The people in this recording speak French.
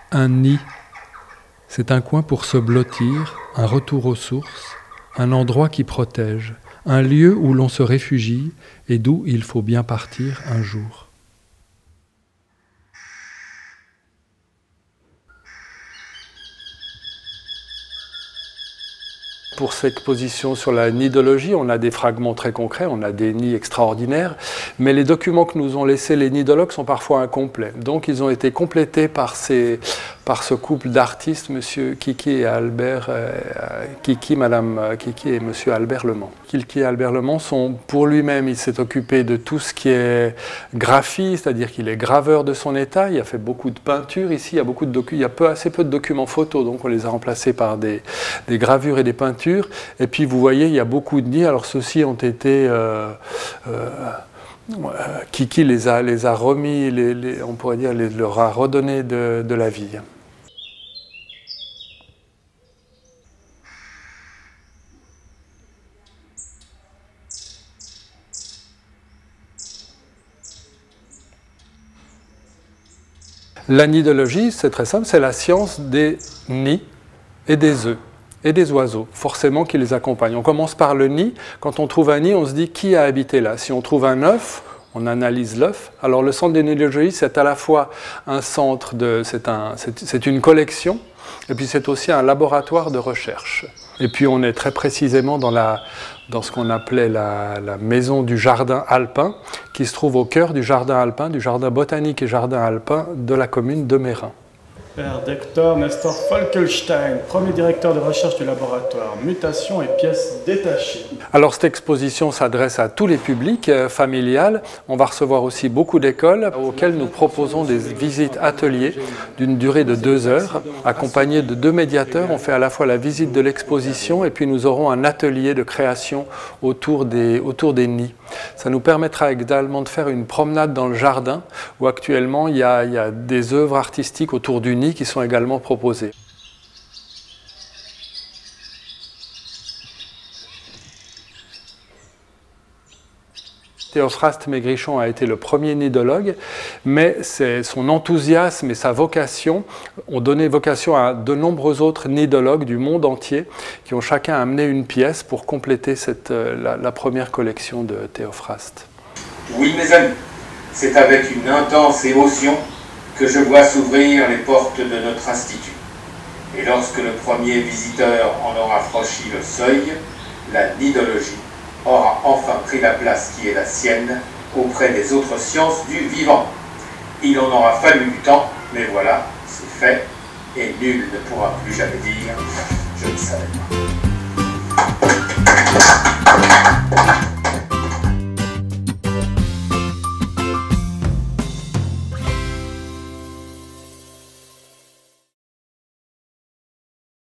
Un nid, c'est un coin pour se blottir, un retour aux sources, un endroit qui protège, un lieu où l'on se réfugie et d'où il faut bien partir un jour. Pour cette exposition sur la nidologie, on a des fragments très concrets, on a des nids extraordinaires, mais les documents que nous ont laissés les nidologues sont parfois incomplets. Donc ils ont été complétés par ce couple d'artistes, M. Kiki et Albert, Mme Kiki et M. Albert Lemans. Kiki et Albert Lemans sont, pour lui-même, il s'est occupé de tout ce qui est graphie, c'est-à-dire qu'il est graveur de son état, il a fait beaucoup de peintures ici, il y a assez peu de documents photos, donc on les a remplacés par des gravures et des peintures. Et puis vous voyez, il y a beaucoup de nids. Alors ceux-ci ont été... Kiki les a remis, on pourrait dire, leur a redonné de la vie. La nidologie, c'est très simple, c'est la science des nids et des œufs. Et des oiseaux, forcément, qui les accompagnent. On commence par le nid. Quand on trouve un nid, on se dit qui a habité là. Si on trouve un œuf, on analyse l'œuf. Alors le centre de nidologie, c'est à la fois un centre c'est une collection, et puis c'est aussi un laboratoire de recherche. Et puis on est très précisément dans ce qu'on appelait la maison du jardin alpin, qui se trouve au cœur du jardin alpin, du jardin botanique et jardin alpin de la commune de Meyrin. Père Dr Nestor Folkelstein, premier directeur de recherche du laboratoire Mutation et pièces détachées. Alors cette exposition s'adresse à tous les publics familiales. On va recevoir aussi beaucoup d'écoles auxquelles nous proposons des visites ateliers d'une durée de 2 heures, accompagnées de 2 médiateurs. On fait à la fois la visite de l'exposition et puis nous aurons un atelier de création autour des nids. Ça nous permettra également de faire une promenade dans le jardin où actuellement il y a des œuvres artistiques autour du nid qui sont également proposées. Théophraste Maigrichon a été le premier nidologue, mais son enthousiasme et sa vocation ont donné vocation à de nombreux autres nidologues du monde entier qui ont chacun amené une pièce pour compléter la première collection de Théophraste. Oui, mes amis, c'est avec une intense émotion que je vois s'ouvrir les portes de notre institut. Et lorsque le premier visiteur en aura franchi le seuil, la nidologie aura enfin pris la place qui est la sienne auprès des autres sciences du vivant. Il en aura fallu du temps, mais voilà, c'est fait, et nul ne pourra plus jamais dire « je ne savais pas ».